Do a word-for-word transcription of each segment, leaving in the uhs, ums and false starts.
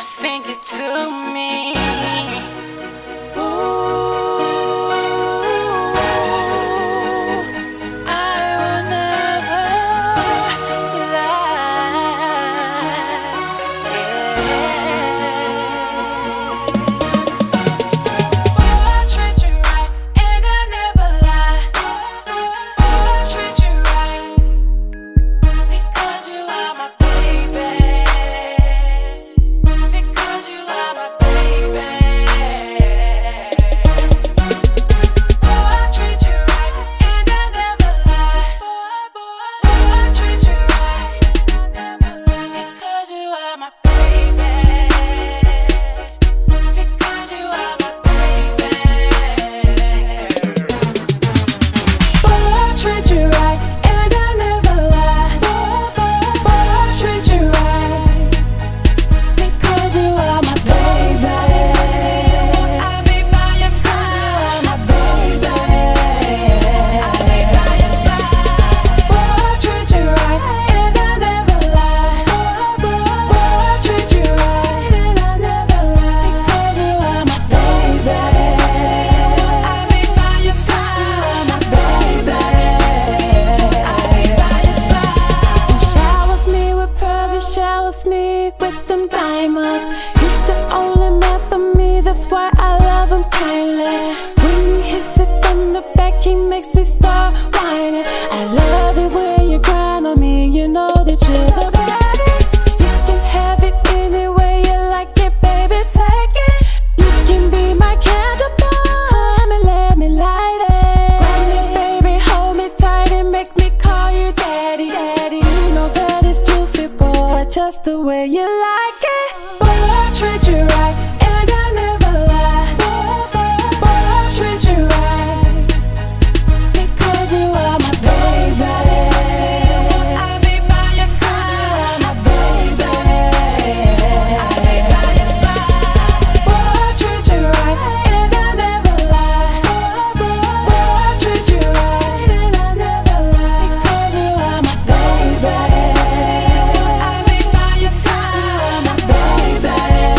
sing it to me. Ooh, I will never lie. Yeah. Oh, I treat you right, and I never lie. Oh, I treat you right, because you are my baby. Because you are my baby. Oh, I treat you right, and I never lie. Boy, boy, oh, I treat you right, and I never lie. Because you are my baby. Because you are my baby. Boy, I treat you right, and I never lie. Boy, boy, boy, I treat you right, because you are my baby. I'll be by your side, my baby. I'll be by your side. Boy, I treat you right, and I never lie. Boy, boy, I treat you right, and I never lie. Because you are my baby. I'll be by your side, my baby. I'll be by your side. He showers me with pearls, he showers me with them diamonds. He's the only man for me, that's why I love him kindly. When he hits it from the back, he makes me start whining. I love it when you grind on me, you know that you're the baddest. You can have it any way you like it, baby, take it. You can be my candle boy, come and let me light it. Grab me, baby, hold me tight and make me call you daddy. Daddy, you know that it's juicy, boy, just the way you like it. Boy, I treat you right, and I never lie. Boy, I treat you right, because you are my baby. I'll be by your side, my baby. I'll be by your side. Boy, I treat you right, and I never lie. Boy, I treat you right, and I never lie, because you are my baby. I'll be by your side, my baby.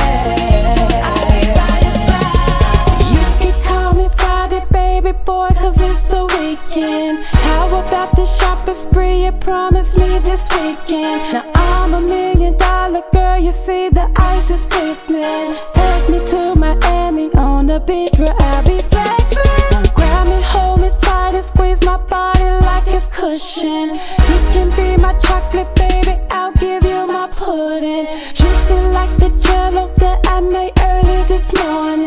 I'll be by your side. You can call me Friday, baby boy, cause it's the weekend. How about the shopping spree you promised me this weekend? Now I'm a million dollar girl, you see the ice is glistening. Take me to Miami on the beach where I'll be flexing. Now grab me, hold me tight and squeeze my body like it's cushion. You can be my chocolate, baby, I'll give you my pudding. Juicy like the jello that I made early this morning.